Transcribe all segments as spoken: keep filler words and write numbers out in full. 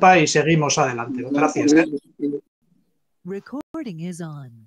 disculpa y seguimos adelante. Gracias. ¿eh? Recording is on.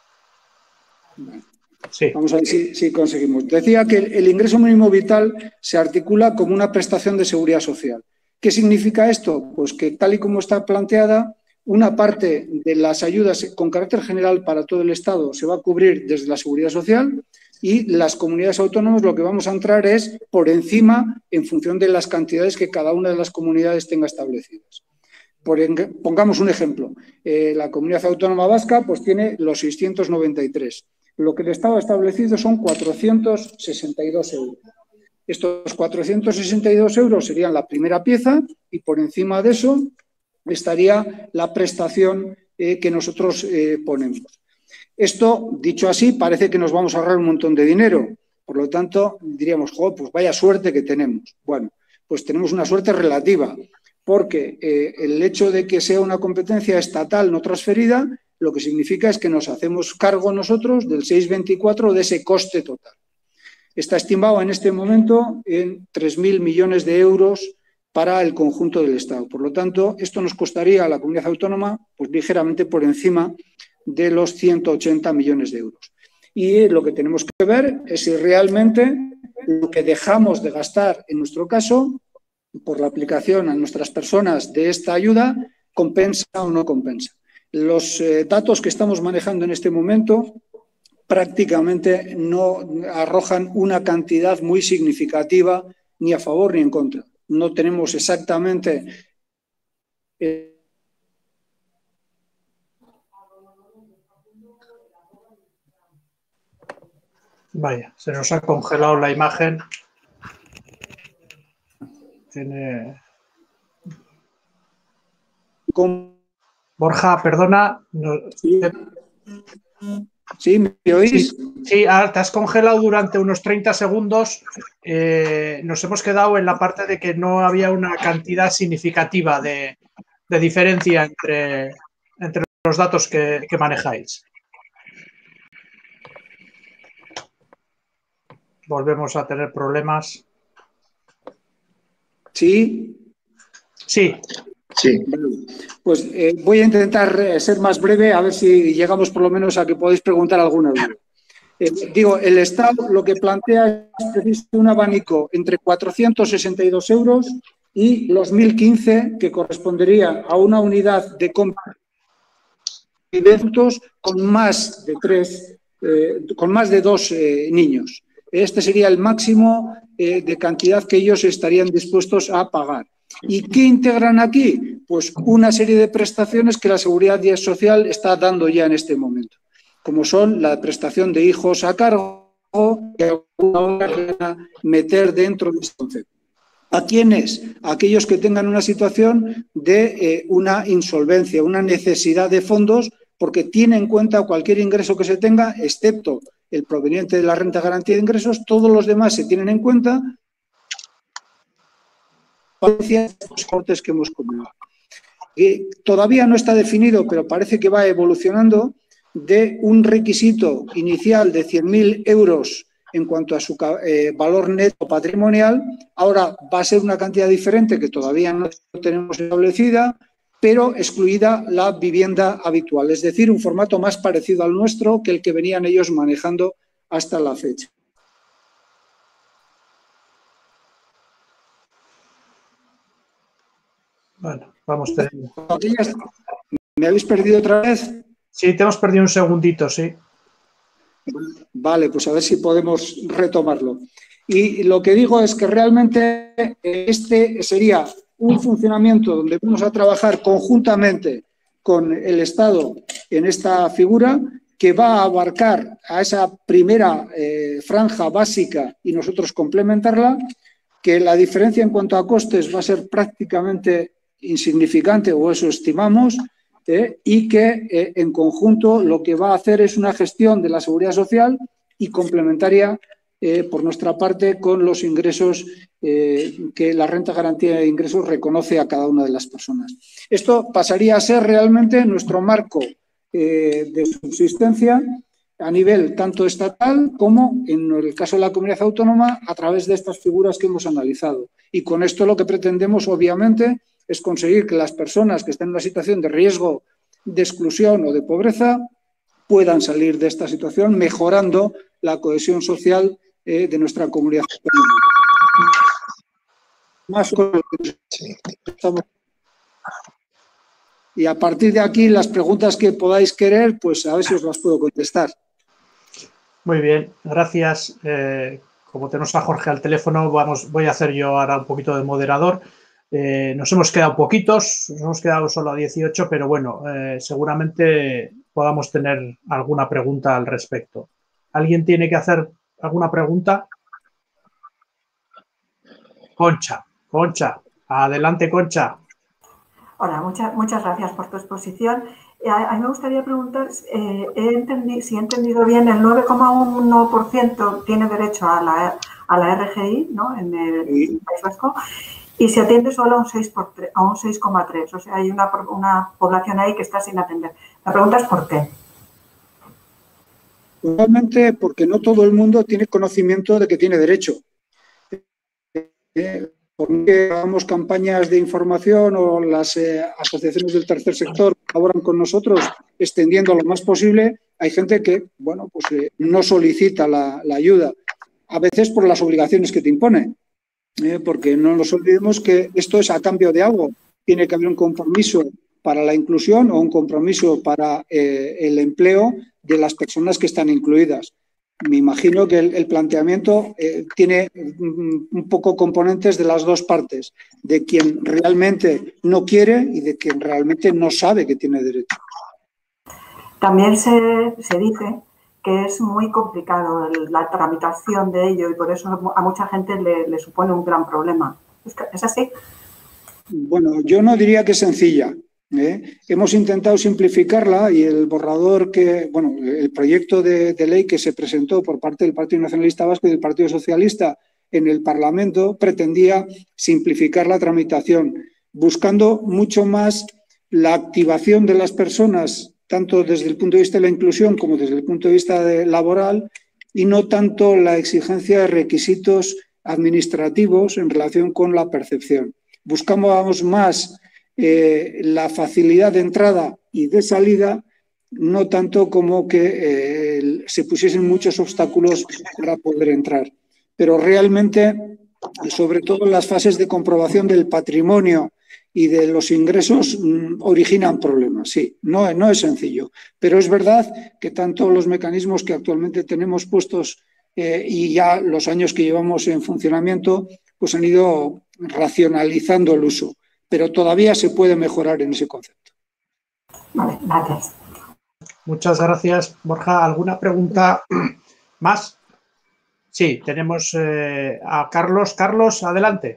Sí. Vamos a ver si, si conseguimos. Decía que el, el ingreso mínimo vital se articula como una prestación de seguridad social. ¿Qué significa esto? Pues que tal y como está planteada, una parte de las ayudas con carácter general para todo el Estado se va a cubrir desde la seguridad social y las comunidades autónomas lo que vamos a entrar es por encima en función de las cantidades que cada una de las comunidades tenga establecidas. Por en, pongamos un ejemplo. Eh, la comunidad autónoma vasca pues tiene los seiscientos noventa y tres. Lo que el Estado ha establecido son cuatrocientos sesenta y dos euros. Estos cuatrocientos sesenta y dos euros serían la primera pieza y por encima de eso estaría la prestación eh, que nosotros eh, ponemos. Esto, dicho así, parece que nos vamos a ahorrar un montón de dinero. Por lo tanto, diríamos, joder, pues vaya suerte que tenemos. Bueno, pues tenemos una suerte relativa, porque eh, el hecho de que sea una competencia estatal no transferida, lo que significa es que nos hacemos cargo nosotros del seis coma veinticuatro de ese coste total. Está estimado en este momento en tres mil millones de euros para el conjunto del Estado. Por lo tanto, esto nos costaría a la comunidad autónoma pues, ligeramente por encima de los ciento ochenta millones de euros. Y lo que tenemos que ver es si realmente lo que dejamos de gastar, en nuestro caso, por la aplicación a nuestras personas de esta ayuda, compensa o no compensa. Los eh, datos que estamos manejando en este momento prácticamente no arrojan una cantidad muy significativa ni a favor ni en contra. No tenemos exactamente... Eh, Vaya, se nos ha congelado la imagen. Tiene... ¿Cómo? Borja, perdona. No... Sí. ¿Sí? ¿Me oís? Sí, sí, te has congelado durante unos treinta segundos. Eh, nos hemos quedado en la parte de que no había una cantidad significativa de, de diferencia entre, entre los datos que, que manejáis. Volvemos a tener problemas. ¿Sí? Sí. Sí. Pues eh, voy a intentar eh, ser más breve, a ver si llegamos por lo menos a que podéis preguntar alguna duda. Eh, digo, el Estado lo que plantea es precisamente un abanico entre cuatrocientos sesenta y dos euros y los mil quince, que correspondería a una unidad de convivencias con más de tres, eh, con más de dos eh, niños. Este sería el máximo eh, de cantidad que ellos estarían dispuestos a pagar. ¿Y qué integran aquí? Pues una serie de prestaciones que la Seguridad Social está dando ya en este momento, como son la prestación de hijos a cargo, que alguna hora van a meter dentro de este concepto. ¿A quiénes? A aquellos que tengan una situación de eh, una insolvencia, una necesidad de fondos, porque tiene en cuenta cualquier ingreso que se tenga, excepto el proveniente de la renta de garantía de ingresos, todos los demás se tienen en cuenta. Los cortes que hemos comentado. Eh, todavía no está definido, pero parece que va evolucionando, de un requisito inicial de cien mil euros en cuanto a su eh, valor neto patrimonial. Ahora va a ser una cantidad diferente que todavía no tenemos establecida, pero excluida la vivienda habitual, es decir, un formato más parecido al nuestro que el que venían ellos manejando hasta la fecha. Bueno, vamos teniendo. ¿Me habéis perdido otra vez? Sí, te hemos perdido un segundito, sí. Vale, pues a ver si podemos retomarlo. Y lo que digo es que realmente este sería un funcionamiento donde vamos a trabajar conjuntamente con el Estado en esta figura, que va a abarcar a esa primera eh, franja básica y nosotros complementarla, que la diferencia en cuanto a costes va a ser prácticamente insignificante, o eso estimamos, eh, y que eh, en conjunto lo que va a hacer es una gestión de la seguridad social y complementaria eh, por nuestra parte con los ingresos eh, que la renta de garantía de ingresos reconoce a cada una de las personas. Esto pasaría a ser realmente nuestro marco eh, de subsistencia a nivel tanto estatal como, en el caso de la comunidad autónoma, a través de estas figuras que hemos analizado. Y con esto lo que pretendemos, obviamente, es conseguir que las personas que están en una situación de riesgo de exclusión o de pobreza puedan salir de esta situación, mejorando la cohesión social eh, de nuestra comunidad. Más con y a partir de aquí, las preguntas que podáis querer, pues a ver si os las puedo contestar. Muy bien, gracias. Eh, como tenemos a Jorge al teléfono, vamos, voy a hacer yo ahora un poquito de moderador. Eh, nos hemos quedado poquitos, nos hemos quedado solo a dieciocho, pero bueno, eh, seguramente podamos tener alguna pregunta al respecto. ¿Alguien tiene que hacer alguna pregunta? Concha, Concha, adelante, Concha. Hola, muchas, muchas gracias por tu exposición. A, a mí me gustaría preguntar eh, he entendi, si he entendido bien, el nueve coma uno por ciento tiene derecho a la, a la R G I, ¿no?, en el sí. País Vasco, y se atiende solo a un seis coma tres. O sea, hay una, una población ahí que está sin atender. La pregunta es ¿por qué? Probablemente porque no todo el mundo tiene conocimiento de que tiene derecho. Eh, porque hagamos campañas de información o las eh, asociaciones del tercer sector colaboran con nosotros extendiendo lo más posible, hay gente que, bueno, pues eh, no solicita la, la ayuda, a veces por las obligaciones que te impone, eh, porque no nos olvidemos que esto es a cambio de algo, tiene que haber un compromiso para la inclusión o un compromiso para eh, el empleo de las personas que están incluidas. Me imagino que el, el planteamiento eh, tiene un, un poco componentes de las dos partes, de quien realmente no quiere y de quien realmente no sabe que tiene derecho. También se, se dice que es muy complicado el, la tramitación de ello y por eso a mucha gente le, le supone un gran problema. ¿Es, ¿Es así? Bueno, yo no diría que es sencilla. ¿Eh? Hemos intentado simplificarla y el borrador que, bueno, el proyecto de, de ley que se presentó por parte del Partido Nacionalista Vasco y del Partido Socialista en el Parlamento pretendía simplificar la tramitación, buscando mucho más la activación de las personas, tanto desde el punto de vista de la inclusión como desde el punto de vista de laboral, y no tanto la exigencia de requisitos administrativos en relación con la percepción. Buscamos más Eh, la facilidad de entrada y de salida, no tanto como que eh, se pusiesen muchos obstáculos para poder entrar. Pero realmente, sobre todo en las fases de comprobación del patrimonio y de los ingresos, mmm, originan problemas. Sí, no, no es sencillo. Pero es verdad que tanto los mecanismos que actualmente tenemos puestos eh, y ya los años que llevamos en funcionamiento, pues han ido racionalizando el uso. Pero todavía se puede mejorar en ese concepto. Vale, gracias. Muchas gracias, Borja. ¿Alguna pregunta más? Sí, tenemos eh, a Carlos. Carlos, adelante.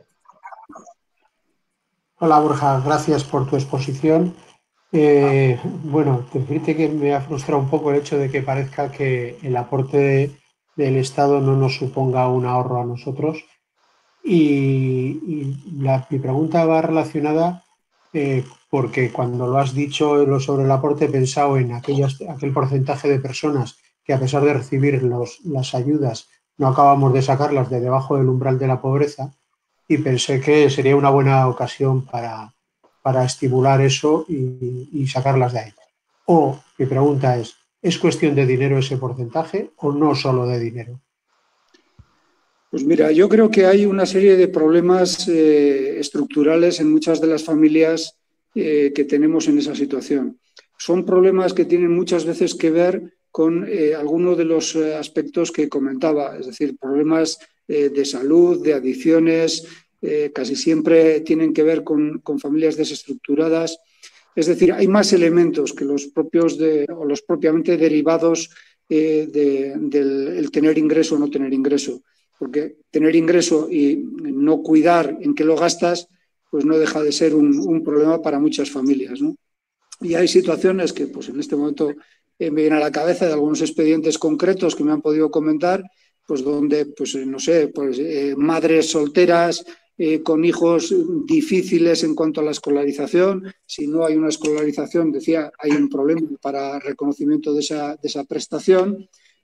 Hola, Borja. Gracias por tu exposición. Eh, bueno, te fíjate que me ha frustrado un poco el hecho de que parezca que el aporte de, del Estado no nos suponga un ahorro a nosotros. Y, y la, mi pregunta va relacionada eh, porque cuando lo has dicho lo sobre el aporte he pensado en aquellas, aquel porcentaje de personas que a pesar de recibir los, las ayudas no acabamos de sacarlas de debajo del umbral de la pobreza y pensé que sería una buena ocasión para, para estimular eso y, y sacarlas de ahí. O mi pregunta es, ¿es cuestión de dinero ese porcentaje o no solo de dinero? Pues mira, yo creo que hay una serie de problemas eh, estructurales en muchas de las familias eh, que tenemos en esa situación. Son problemas que tienen muchas veces que ver con eh, algunos de los eh, aspectos que comentaba, es decir, problemas eh, de salud, de adicciones, eh, casi siempre tienen que ver con, con familias desestructuradas. Es decir, hay más elementos que los propios de, o los propiamente derivados eh, de, del el tener ingreso o no tener ingreso. Porque tener ingreso y no cuidar en qué lo gastas, pues no deja de ser un, un problema para muchas familias, ¿no? Y hay situaciones que pues en este momento eh, me vienen a la cabeza de algunos expedientes concretos que me han podido comentar, pues donde, pues no sé, pues eh, madres solteras eh, con hijos difíciles en cuanto a la escolarización. Si no hay una escolarización, decía, hay un problema para reconocimiento de esa, de esa prestación.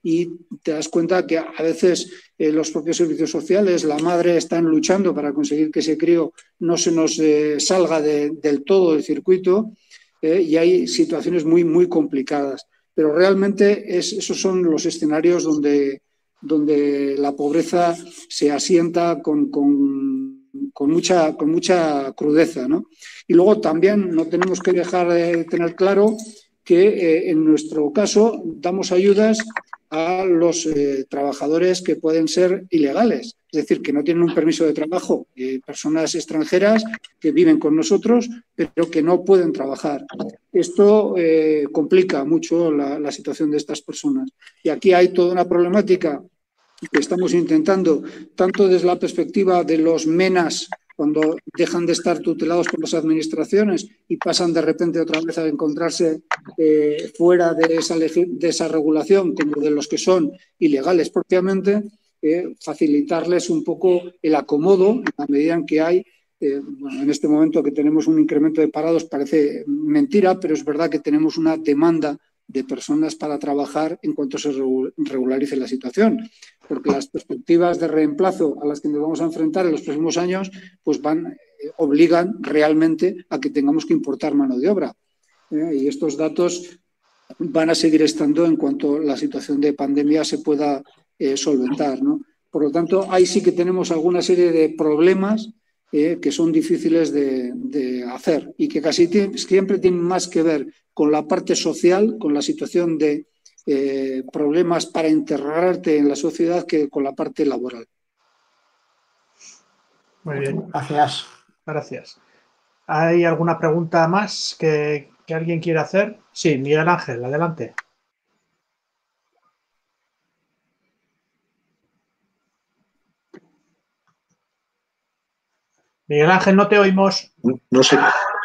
y te das cuenta que a veces eh, los propios servicios sociales, la madre, están luchando para conseguir que ese crío no se nos eh, salga de, del todo del circuito eh, y hay situaciones muy, muy complicadas. Pero realmente es, esos son los escenarios donde, donde la pobreza se asienta con, con, con, mucha, con mucha crudeza, ¿no? Y luego también no tenemos que dejar de tener claro que eh, en nuestro caso damos ayudas a los eh, trabajadores que pueden ser ilegales, es decir, que no tienen un permiso de trabajo, eh, personas extranjeras que viven con nosotros pero que no pueden trabajar. Esto eh, complica mucho la, la situación de estas personas. Y aquí hay toda una problemática que estamos intentando, tanto desde la perspectiva de los MENAS, cuando dejan de estar tutelados por las administraciones y pasan de repente otra vez a encontrarse eh, fuera de esa, de esa regulación, como de los que son ilegales propiamente, eh, facilitarles un poco el acomodo en la medida en que hay, eh, bueno, en este momento que tenemos un incremento de parados parece mentira, pero es verdad que tenemos una demanda de personas para trabajar en cuanto se regularice la situación, porque las perspectivas de reemplazo a las que nos vamos a enfrentar en los próximos años pues van, eh, obligan realmente a que tengamos que importar mano de obra. ¿eh? Y estos datos van a seguir estando en cuanto la situación de pandemia se pueda eh, solventar, ¿no? Por lo tanto, ahí sí que tenemos alguna serie de problemas eh, que son difíciles de, de hacer y que casi siempre tienen más que ver con la parte social, con la situación de eh, problemas para integrarte en la sociedad que con la parte laboral. Muy bien. Gracias. Gracias. ¿Hay alguna pregunta más que, que alguien quiera hacer? Sí, Miguel Ángel, adelante. Miguel Ángel, no te oímos. No, no sé.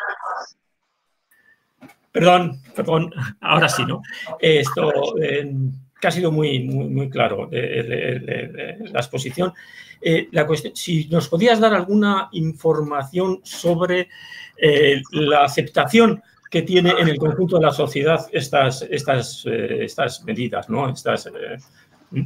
Perdón, perdón, ahora sí, ¿no? Esto eh, que ha sido muy, muy, muy claro eh, eh, eh, la exposición. Eh, la cuestión, si nos podías dar alguna información sobre eh, la aceptación que tiene en el conjunto de la sociedad estas, estas, eh, estas medidas, ¿no? Estas, eh,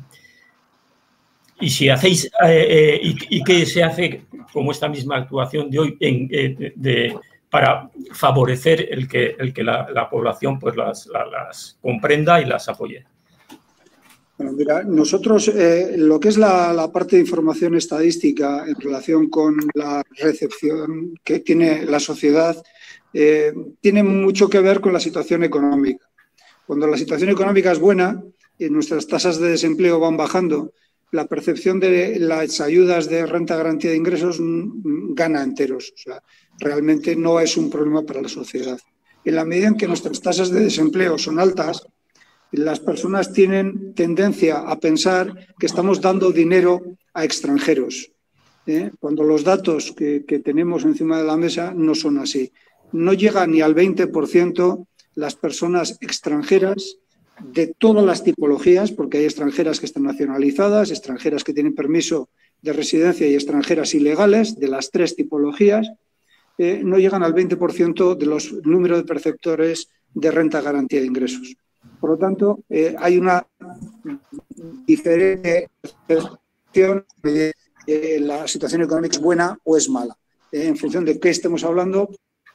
y si hacéis, eh, eh, y, y qué se hace como esta misma actuación de hoy en, eh, de, de para favorecer el que, el que la, la población pues las, las, las comprenda y las apoye. Bueno, mira, nosotros eh, lo que es la, la parte de información estadística en relación con la recepción que tiene la sociedad eh, tiene mucho que ver con la situación económica. Cuando la situación económica es buena y nuestras tasas de desempleo van bajando, la percepción de las ayudas de renta garantía de ingresos gana enteros. O sea, realmente no es un problema para la sociedad. En la medida en que nuestras tasas de desempleo son altas, las personas tienen tendencia a pensar que estamos dando dinero a extranjeros, ¿eh? Cuando los datos que, que tenemos encima de la mesa no son así. No llega ni al veinte por ciento las personas extranjeras de todas las tipologías, porque hay extranjeras que están nacionalizadas, extranjeras que tienen permiso de residencia y extranjeras ilegales, de las tres tipologías, eh, no llegan al veinte por ciento de los números de perceptores de renta garantía de ingresos. Por lo tanto, eh, hay una diferente percepción de eh, la situación económica es buena o es mala. Eh, en función de qué estemos hablando,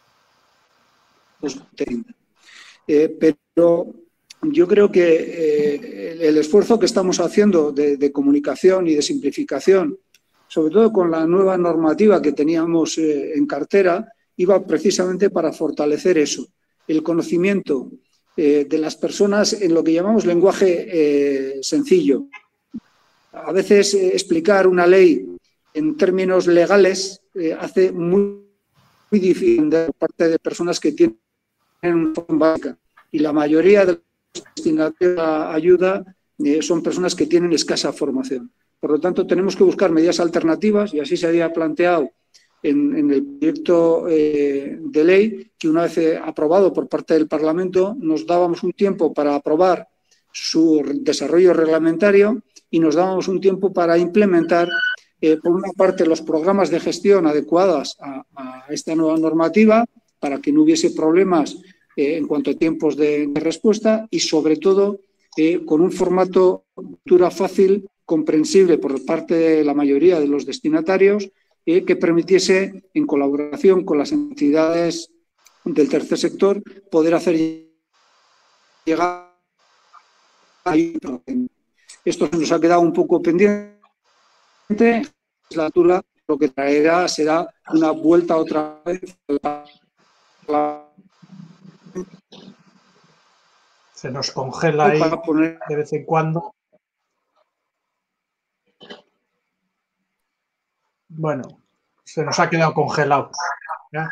pues, eh, pero yo creo que eh, el esfuerzo que estamos haciendo de, de comunicación y de simplificación, sobre todo con la nueva normativa que teníamos eh, en cartera, iba precisamente para fortalecer eso, el conocimiento eh, de las personas en lo que llamamos lenguaje eh, sencillo. A veces eh, explicar una ley en términos legales eh, hace muy, muy difícil por parte de personas que tienen una formación básica, y la mayoría de destinatarios a ayuda eh, son personas que tienen escasa formación. Por lo tanto, tenemos que buscar medidas alternativas, y así se había planteado en, en el proyecto eh, de ley, que una vez eh, aprobado por parte del Parlamento, nos dábamos un tiempo para aprobar su desarrollo reglamentario y nos dábamos un tiempo para implementar, eh, por una parte, los programas de gestión adecuadas a, a esta nueva normativa, para que no hubiese problemas eh, en cuanto a tiempos de, de respuesta, y sobre todo eh, con un formato de lectura fácil, comprensible por parte de la mayoría de los destinatarios, eh, que permitiese, en colaboración con las entidades del tercer sector, poder hacer llegar a... Esto se nos ha quedado un poco pendiente. La legislatura lo que traerá será una vuelta otra vez a la... Se nos congela ahí para poner... de vez en cuando. Bueno, se nos ha quedado congelado. ¿Ya?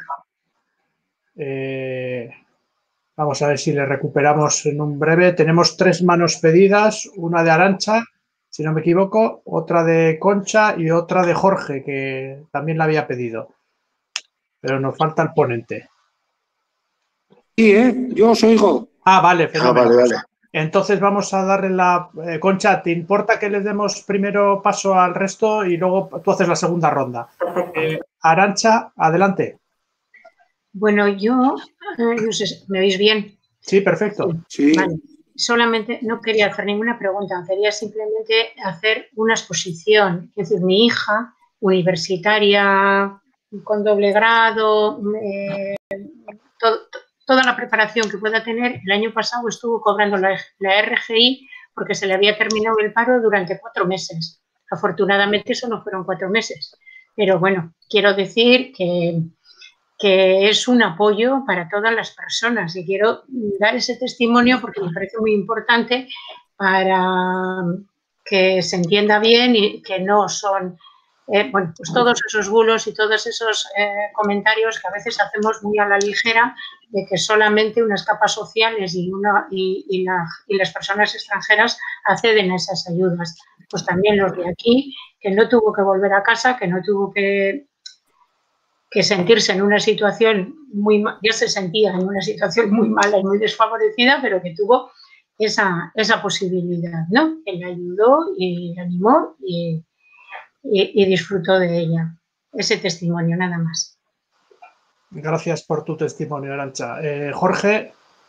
Eh, vamos a ver si le recuperamos en un breve. Tenemos tres manos pedidas, una de Arantxa, si no me equivoco, otra de Concha y otra de Jorge, que también la había pedido. Pero nos falta el ponente. Sí, ¿eh? Yo os oigo. Ah, vale, fenómeno. Ah, vale, vale. Entonces vamos a darle la... Eh, Concha, ¿te importa que les demos primero paso al resto y luego tú haces la segunda ronda? Eh, Arantxa, adelante. Bueno, yo, eh, no sé, ¿me oís bien? Sí, perfecto. Sí. Vale. Solamente no quería hacer ninguna pregunta, quería simplemente hacer una exposición. Es decir, mi hija, universitaria, con doble grado, eh, todo, toda la preparación que pueda tener, el año pasado estuvo cobrando la, la R G I porque se le había terminado el paro durante cuatro meses. Afortunadamente solo fueron cuatro meses. Pero bueno, quiero decir que, que es un apoyo para todas las personas y quiero dar ese testimonio porque me parece muy importante para que se entienda bien y que no son... Eh, bueno, pues todos esos bulos y todos esos eh, comentarios que a veces hacemos muy a la ligera de que solamente unas capas sociales y, una, y, y, la, y las personas extranjeras acceden a esas ayudas. Pues también los de aquí, que no tuvo que volver a casa, que no tuvo que, que sentirse en una situación muy, ya se sentía en una situación muy mala y muy desfavorecida, pero que tuvo esa, esa posibilidad, ¿no? Que le ayudó y le animó y Y, y disfruto de ella. Ese testimonio, nada más. Gracias por tu testimonio, Arantxa. Eh, Jorge.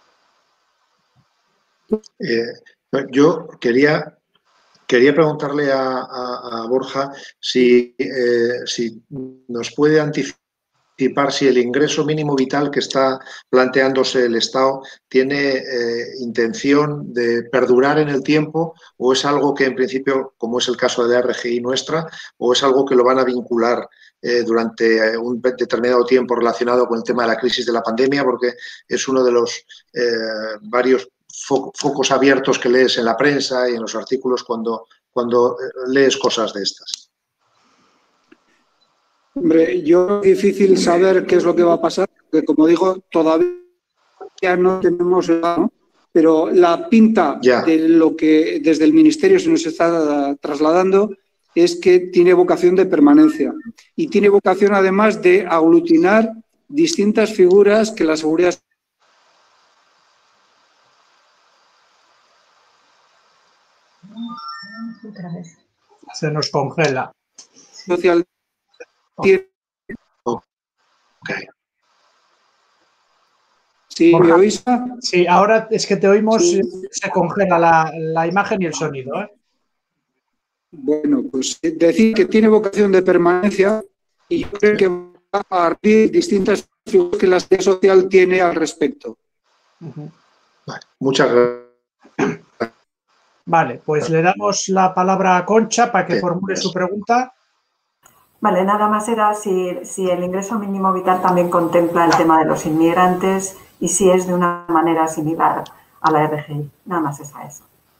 Eh, yo quería, quería preguntarle a, a, a Borja si, eh, si nos puede anticipar si el ingreso mínimo vital que está planteándose el Estado tiene eh, intención de perdurar en el tiempo o es algo que en principio, como es el caso de la R G I nuestra, o es algo que lo van a vincular eh, durante un determinado tiempo relacionado con el tema de la crisis de la pandemia, porque es uno de los eh, varios fo focos abiertos que lees en la prensa y en los artículos cuando, cuando lees cosas de estas. Hombre, yo es difícil saber qué es lo que va a pasar, porque como digo, todavía no tenemos, ¿no? Pero la pinta ya. de lo que desde el Ministerio se nos está trasladando es que tiene vocación de permanencia y tiene vocación además de aglutinar distintas figuras que la seguridad Otra vez. Se nos congela. social. Oh. Okay. ¿Sí, Borja, me oís? Sí, ahora es que te oímos, sí. Se congela la, la imagen y el sonido, ¿eh? Bueno, pues decir que tiene vocación de permanencia y yo creo que va a abrir distintas figuras que la seguridad social tiene al respecto. Uh-huh. Vale, muchas gracias. Vale, pues le damos la palabra a Concha para que formule su pregunta. Vale, nada más era si, si el ingreso mínimo vital también contempla el tema de los inmigrantes y si es de una manera similar a la R G I. Nada más es a eso.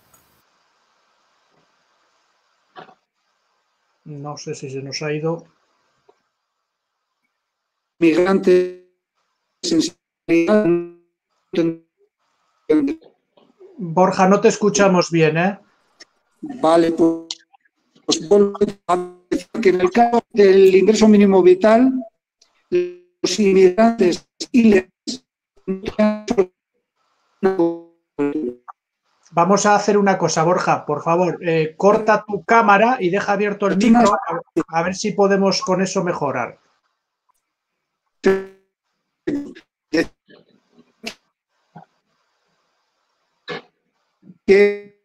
No sé si se nos ha ido. Migrantes. Borja, no te escuchamos bien, ¿eh? Vale, pues, pues vuelvo a decir que en el caso del ingreso mínimo vital, los inmigrantes ilegales. Vamos a hacer una cosa, Borja, por favor, eh, corta tu cámara y deja abierto el micro, a, a ver si podemos con eso mejorar. que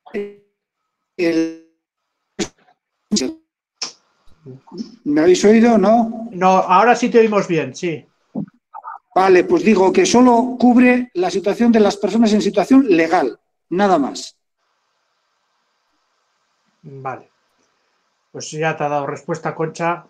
el... ¿Me habéis oído o no? No, ahora sí te oímos bien, sí. Vale, pues digo que solo cubre la situación de las personas en situación legal, nada más. Vale. Pues ya te ha dado respuesta, Concha.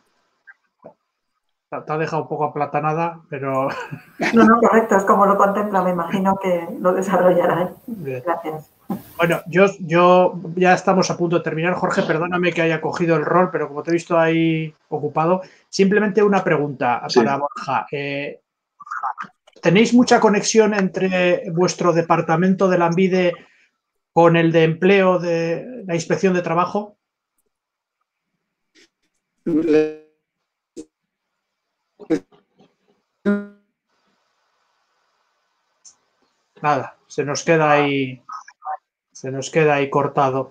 Te ha dejado un poco aplatanada, pero... No, no, correcto, es como lo contempla, me imagino que lo desarrollarán. Bien. Gracias. Bueno, yo, yo ya estamos a punto de terminar. Jorge, perdóname que haya cogido el rol, pero como te he visto ahí ocupado, simplemente una pregunta Sí. para Borja. Eh, ¿Tenéis mucha conexión entre vuestro departamento de Lanbide con el de empleo de la inspección de trabajo? Nada, se nos queda ahí, se nos queda ahí cortado.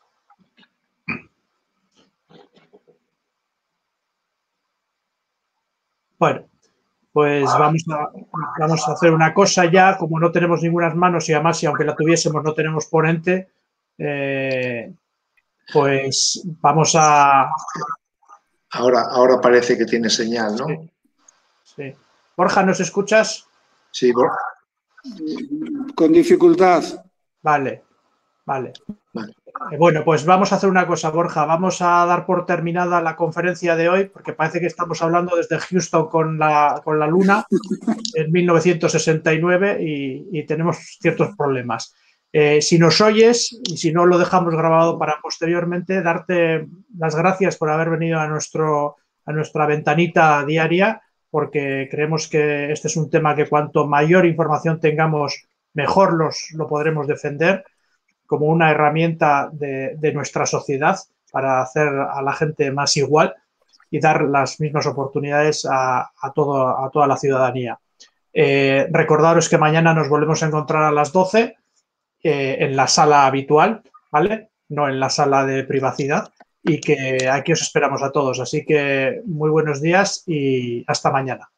Bueno, pues vamos a, vamos a hacer una cosa ya, como no tenemos ninguna manos y además si aunque la tuviésemos no tenemos ponente, eh, pues vamos a... Ahora, ahora parece que tiene señal, ¿no? Sí, sí. Borja, ¿nos escuchas? Sí, Bor- Con dificultad. Vale, vale. Vale. Eh, Bueno, pues vamos a hacer una cosa, Borja. Vamos a dar por terminada la conferencia de hoy, porque parece que estamos hablando desde Houston con la, con la Luna en mil novecientos sesenta y nueve y, y tenemos ciertos problemas. Eh, si nos oyes, y si no lo dejamos grabado para posteriormente, darte las gracias por haber venido a, nuestro, a nuestra ventanita diaria, porque creemos que este es un tema que cuanto mayor información tengamos, mejor los, lo podremos defender como una herramienta de, de nuestra sociedad para hacer a la gente más igual y dar las mismas oportunidades a, a, todo, a toda la ciudadanía. Eh, recordaros que mañana nos volvemos a encontrar a las doce eh, en la sala habitual, ¿vale? No en la sala de privacidad y que aquí os esperamos a todos. Así que muy buenos días y hasta mañana.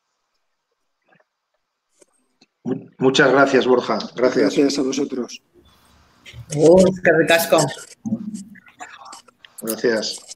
Muchas gracias, Borja. Gracias. Gracias a vosotros. Oh, qué ricasco. Gracias.